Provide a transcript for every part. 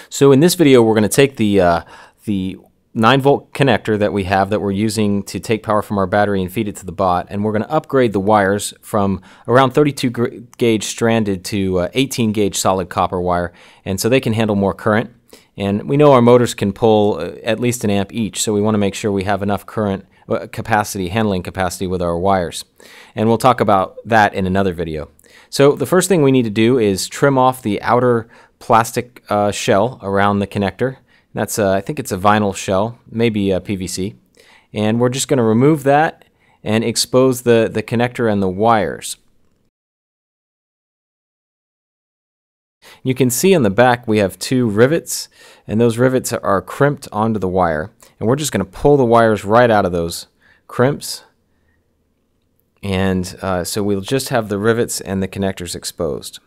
So in this video, we're going to take the 9-volt connector that we have that we're using to take power from our battery and feed it to the bot, and we're going to upgrade the wires from around 32 gauge stranded to 18 gauge solid copper wire, and so they can handle more current. And we know our motors can pull at least an amp each, so we want to make sure we have enough current capacity, handling capacity with our wires. And we'll talk about that in another video. So the first thing we need to do is trim off the outer plastic shell around the connector. That's I think it's a vinyl shell, maybe a PVC. And we're just going to remove that and expose the connector and the wires. You can see on the back we have 2 rivets, and those rivets are crimped onto the wire. And we're just going to pull the wires right out of those crimps. And so we'll just have the rivets and the connectors exposed.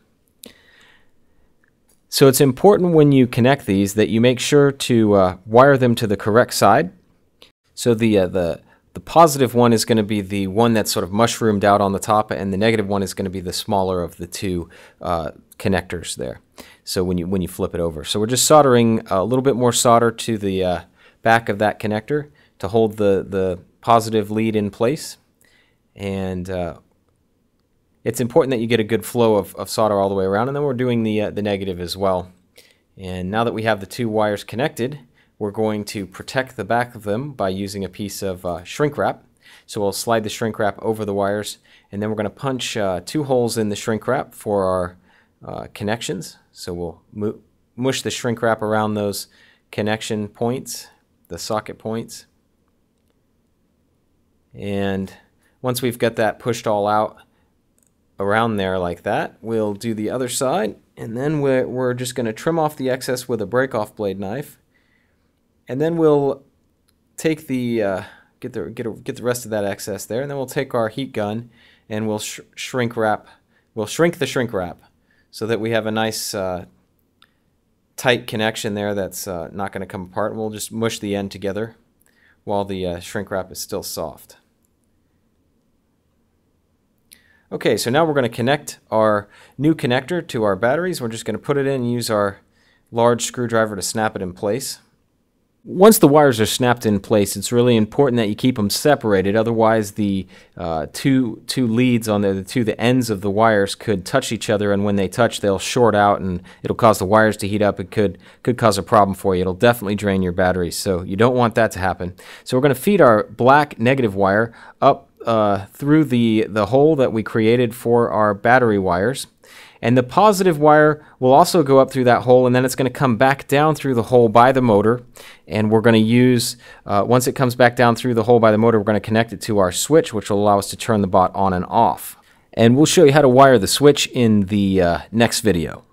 So it's important when you connect these that you make sure to wire them to the correct side. So the positive one is going to be the one that's sort of mushroomed out on the top, and the negative one is going to be the smaller of the 2 connectors there. So when you flip it over, so we're just soldering a little bit more solder to the back of that connector to hold the positive lead in place, and it's important that you get a good flow of solder all the way around, and then we're doing the negative as well. And now that we have the 2 wires connected, we're going to protect the back of them by using a piece of shrink wrap. So we'll slide the shrink wrap over the wires, and then we're going to punch 2 holes in the shrink wrap for our connections. So we'll mush the shrink wrap around those connection points, the socket points. And once we've got that pushed all out around there like that, we'll do the other side, and then we're just going to trim off the excess with a break-off blade knife. And then we'll take the get the rest of that excess there, and then we'll take our heat gun and we'll shrink the shrink wrap so that we have a nice tight connection there that's not going to come apart. And we'll just mush the end together while the shrink wrap is still soft. Okay, so now we're going to connect our new connector to our batteries. We're just going to put it in and use our large screwdriver to snap it in place. Once the wires are snapped in place, it's really important that you keep them separated. Otherwise, the two leads on the ends of the wires could touch each other, and when they touch, they'll short out, and it'll cause the wires to heat up. It could cause a problem for you. It'll definitely drain your batteries, so you don't want that to happen. So we're going to feed our black negative wire up through the hole that we created for our battery wires. And the positive wire will also go up through that hole, and then it's going to come back down through the hole by the motor. And we're going to use, once it comes back down through the hole by the motor, we're going to connect it to our switch, which will allow us to turn the bot on and off. And we'll show you how to wire the switch in the next video.